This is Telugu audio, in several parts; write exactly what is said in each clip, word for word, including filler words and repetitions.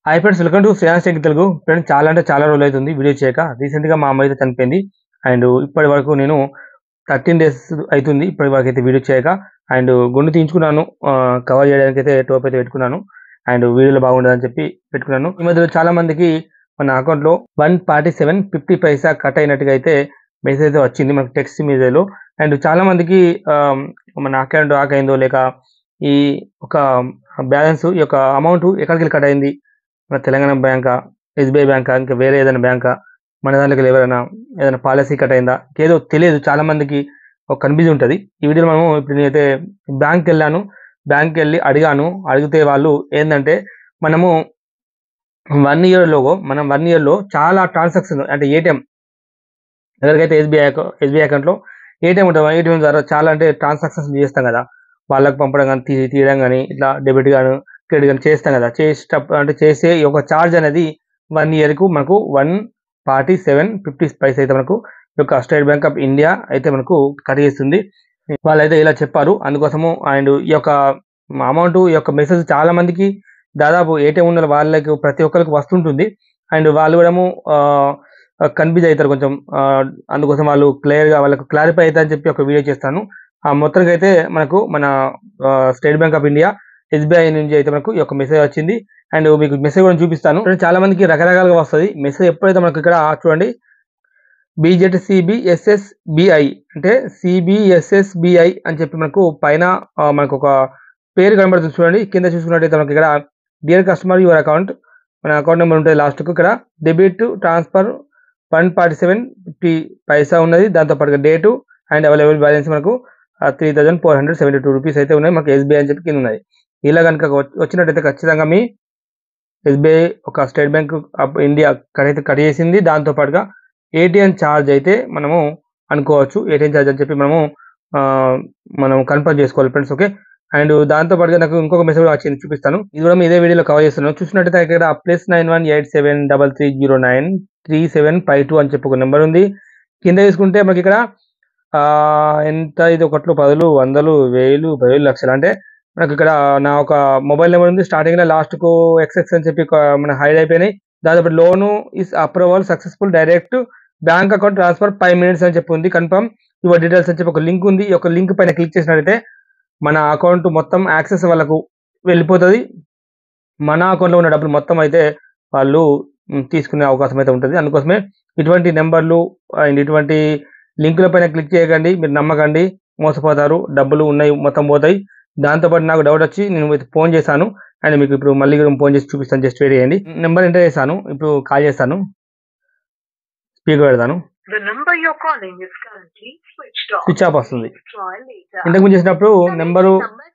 Hi friends, welcome to Shreyans tech Telugu. Friends, చాలా అంటే చాలా రోజులు అవుతుంది వీడియో చేయక. రీసెంట్గా మా అమ్మ అయితే చనిపోయింది. అండ్ ఇప్పటి వరకు నేను థర్టీన్ డేస్ అవుతుంది ఇప్పటి వరకు అయితే వీడియో చేయక. అండ్ గుండు తీయించుకున్నాను, కవర్ చేయడానికి అయితే టోప్ అయితే పెట్టుకున్నాను. అండ్ వీడియోలో బాగుండదని చెప్పి పెట్టుకున్నాను. ఈ మధ్యలో చాలా మందికి మన అకౌంట్లో one forty seven fifty paisa cut అయినట్టుగా అయితే మెసేజ్ అయితే వచ్చింది మనకు టెక్స్ట్ మెసేజ్లో. అండ్ చాలా మందికి మన అకౌంట్ ఆక్ అయిందో, లేక ఈ ఒక బ్యాలెన్స్ ఈ యొక్క అమౌంట్ ఎక్కడికి వెళ్ళి కట్ అయింది, మన తెలంగాణ బ్యాంకా, ఎస్బీఐ బ్యాంకా, ఇంకా వేరే ఏదైనా బ్యాంకా, మన దాంట్లోకి ఎవరైనా ఏదైనా పాలసీ కట్ అయిందా, ఏదో తెలియదు. చాలా మందికి ఒక కన్ఫ్యూజ్ ఉంటుంది. ఈ వీడియోలో మనము ఇప్పుడు నేనైతే బ్యాంక్కి వెళ్ళాను. బ్యాంక్కి వెళ్ళి అడిగాను. అడిగితే వాళ్ళు ఏంటంటే, మనము వన్ ఇయర్లో మనం వన్ ఇయర్లో చాలా ట్రాన్సాక్షన్, అంటే ఏటీఎం ఎవరికైతే ఎస్బీఐ ఎస్బీఐ అకౌంట్లో ఏటీఎం ఉంటుంది, ఏటీఎం ద్వారా చాలా అంటే ట్రాన్సాక్షన్స్ చేస్తాం కదా, వాళ్ళకి పంపడం కానీ తీ తీయడం కానీ ఇట్లా డెబిట్ కానీ క్రెడిట్ కానీ చేస్తాం కదా. చేసేటప్పుడు అంటే చేసే ఒక ఛార్జ్ అనేది వన్ ఇయర్కు మనకు one forty seven fifty paise అయితే మనకు ఈ యొక్క స్టేట్ బ్యాంక్ ఆఫ్ ఇండియా అయితే మనకు కట్ చేస్తుంది. వాళ్ళైతే ఇలా చెప్పారు. అందుకోసము అండ్ ఈ యొక్క అమౌంట్ ఈ యొక్క మెసేజ్ చాలా మందికి, దాదాపు ఏటీఎం ఉన్న వాళ్ళకి ప్రతి ఒక్కరికి వస్తుంటుంది. అండ్ వాళ్ళు కూడా కన్ఫ్యూజ్ అవుతారు కొంచెం. అందుకోసం వాళ్ళు క్లియర్గా వాళ్ళకు క్లారిఫై అవుతా అని చెప్పి ఒక వీడియో చేస్తాను. ఆ మొత్తానికి అయితే మనకు మన State Bank of India SBI నుంచి అయితే మనకు ఈ యొక్క మెసేజ్ వచ్చింది. అండ్ మీకు మెసేజ్ కూడా చూపిస్తాను. చాలా మందికి రకరకాలుగా వస్తుంది మెసేజ్. ఎప్పుడైతే మనకు ఇక్కడ చూడండి, బీజెడ్సీబీఎస్ఎస్బిఐ అంటే సిబిఎస్ఎస్బిఐ అని చెప్పి మనకు పైన మనకు ఒక పేరు కనబడుతుంది చూడండి. కింద చూసుకున్నట్టయితే మనకి ఇక్కడ డియర్ కస్టమర్ యువర్ అకౌంట్, మన అకౌంట్ నెంబర్ ఉంటుంది లాస్ట్కు. ఇక్కడ debit transfer one forty seven fifty paisa ఉన్నది. దాంతోపాటుగా డేటు అండ్ అవైలబుల్ బ్యాలెన్స్ మనకు three thousand four hundred seventy two rupees అయితే ఉన్నాయి. మనకు ఎస్బీఐ అని చెప్పి కింద ఉన్నది. ఇలా కనుక వచ్చినట్టయితే ఖచ్చితంగా మీ ఎస్బీఐ ఒక స్టేట్ బ్యాంక్ ఆఫ్ ఇండియా అయితే కట్ చేసింది. దాంతోపాటుగా ఏటీఎం ఛార్జ్ అయితే మనము అనుకోవచ్చు. ఏటీఎం ఛార్జ్ అని చెప్పి మనము మనం కన్ఫర్మ్ చేసుకోవాలి ఫ్రెండ్స్. ఓకే. అండ్ దాంతోపాటుగా నాకు ఇంకొక మెసేజ్ వచ్చింది, చూపిస్తాను. ఇది కూడా ఇదే వీడియోలో కవర్ చేస్తున్నాను. చూసినట్టయితే ఇక్కడ plus nine one eight seven double three zero nine three seven five two అని చెప్పి ఒక నెంబర్ ఉంది. కింద తీసుకుంటే మనకి ఇక్కడ ఎంత, ఇది ఒకట్లు పదులు వందలు వేలు పదివేలు లక్షలు, అంటే మనకు ఇక్కడ నా ఒక మొబైల్ నెంబర్ ఉంది. స్టార్టింగ్లో లాస్ట్కు ఎక్స్ఎక్స్ అని చెప్పి మన హైడ్ అయిపోయినాయి. దాదాపు loan is approval successful, direct bank account transfer five minutes అని చెప్పి ఉంది. కన్ఫర్మ్ యువర్ డీటెయిల్స్ అని చెప్పి ఒక లింక్ ఉంది. ఈ యొక్క లింక్ పైన క్లిక్ చేసినట్టయితే మన అకౌంట్ మొత్తం యాక్సెస్ వాళ్ళకు వెళ్ళిపోతుంది. మన అకౌంట్లో ఉన్న డబ్బులు మొత్తం అయితే వాళ్ళు తీసుకునే అవకాశం అయితే ఉంటుంది. అందుకోసమే ఇటువంటి నెంబర్లు అండ్ ఇటువంటి లింకుల పైన క్లిక్ చేయకండి. మీరు నమ్మకండి, మోసపోతారు. డబ్బులు ఉన్నాయి మొత్తం పోతాయి. దాంతోపాటు నాకు డౌట్ వచ్చి నేను ఫోన్ చేశాను. అండ్ మీకు ఇప్పుడు మళ్ళీ ఫోన్ చేసి చూపిస్తాను. జస్ట్ వెయిట్ చేయండి. నెంబర్ ఎంటర్ చేశాను. ఇప్పుడు కాల్ చేస్తాను. స్పీకర్ పెడతాను. స్విచ్ ఆఫ్ వస్తుంది. ఇంతకు ముందు చేసినప్పుడు నెంబరు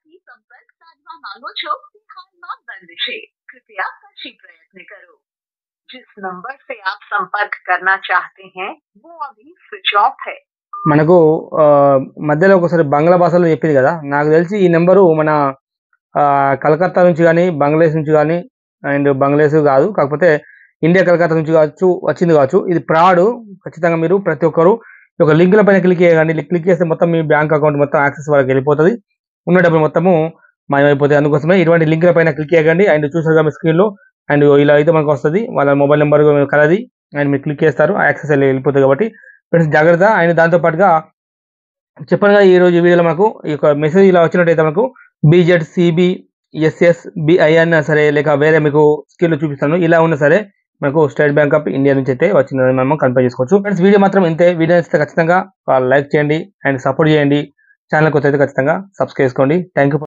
जिस नंबर से आप संपर्क करना चाहते हैं वो अभी स्विच ऑफ है. మనకు మధ్యలో ఒకసారి బంగ్లా భాషలో చెప్పింది కదా, నాకు తెలిసి ఈ నెంబరు మన కలకత్తా నుంచి కానీ బంగ్లాదేశ్ నుంచి కానీ, అండ్ బంగ్లాదేశ్ కాదు, కాకపోతే ఇండియా కలకత్తా నుంచి కావచ్చు వచ్చింది కావచ్చు. ఇది ఫ్రాడ్. ఖచ్చితంగా మీరు ప్రతి ఒక్కరు ఒక లింకుల పైన క్లిక్ చేయకండి. క్లిక్ చేస్తే మొత్తం మీ బ్యాంక్ అకౌంట్ మొత్తం యాక్సెస్ వాళ్ళకి వెళ్ళిపోతుంది. ఉన్న డబ్బులు మొత్తము మాయమైపోతాయి. అందుకోసమే ఇటువంటి లింకుల పైన క్లిక్ చేయకండి. అండ్ చూసారుగా మీ స్క్రీన్లో, అండ్ ఇలా అయితే మనకు వస్తుంది వాళ్ళ మొబైల్ నెంబర్ కలది. అండ్ మీరు క్లిక్ చేస్తారు, యాక్సెస్ వెళ్ళిపోతుంది. కాబట్టి ఫ్రెండ్స్ జాగ్రత్త. అండ్ దాంతోపాటుగా చెప్పాను కదా, ఈ రోజు వీడియోలో మనకు ఈ యొక్క మెసేజ్ ఇలా వచ్చినట్టయితే మనకు బీజెడ్ సిబిఎస్ఎస్ బిఐ అన్నా సరే, లేక వేరే మీకు స్క్రీన్లో చూపిస్తాను, ఇలా ఉన్నా సరే మనకు స్టేట్ బ్యాంక్ ఆఫ్ ఇండియా నుంచి అయితే వచ్చిందని మనం కన్ఫర్మ్ చేసుకోవచ్చు. ఫ్రెండ్స్, వీడియో మాత్రం ఇంతే. వీడియో నచ్చితే ఖచ్చితంగా లైక్ చేయండి అండ్ సపోర్ట్ చేయండి. ఛానల్ కొత్త అయితే ఖచ్చితంగా సబ్స్క్రైబ్ చేసుకోండి. Thank you.